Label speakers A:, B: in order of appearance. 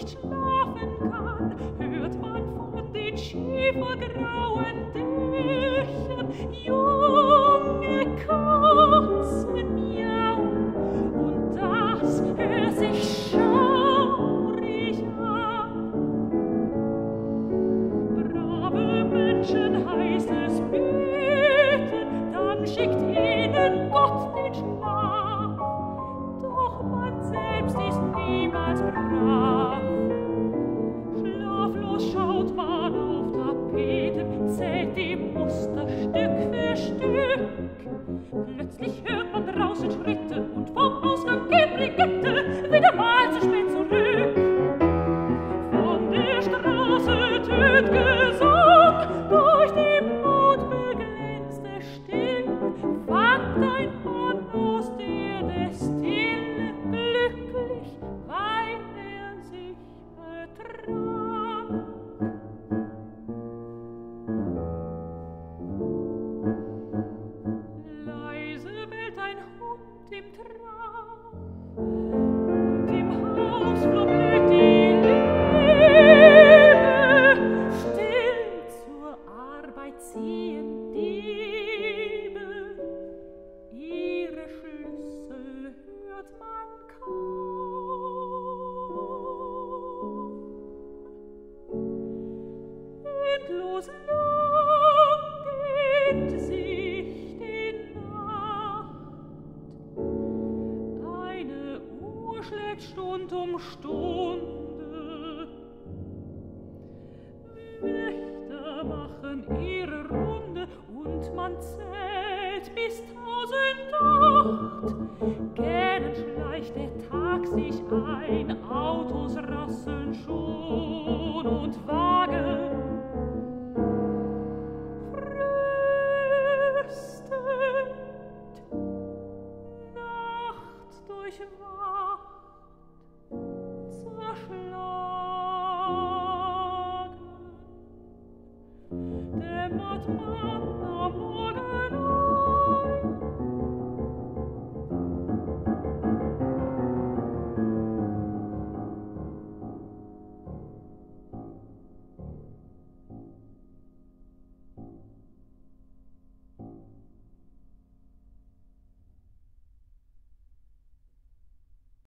A: nicht schlafen kann, hört man von den schiefergrauen Dächern junge Katzen miauen, und das hört sich schaurig an. Brave Menschen heißt es beten, dann schickt ihnen Gott den Schlaf, doch man selbst ist niemals brav. Schlaflos schaut man auf Tapeten, zählt die Muster Stück für Stück. Plötzlich hört man draußen Schritte und vom Ausgang geht Brigitte wieder mal zu spät zurück. Von der Straße tönt Gesang, durch die mondbeglänzte Stille wankt ein Mann aus der Destille, glücklich, weil er sich betrank. Leise bellt ein Hund im Trab, und im Hausflur blüht die Liebe. Still zur Arbeit ziehen Diebe, ihre Schlüssel hört man kaum. Endlos lang dehnt sich die Nacht, eine Uhr schlägt Stund um Stunde. Wächter machen ihre Runde und man zählt bis 1008. Gähnend schleicht der Tag sich ein, Autos rasseln schon und Wagen fröstet. Nacht durchwacht, zerschlagen, dämmert man am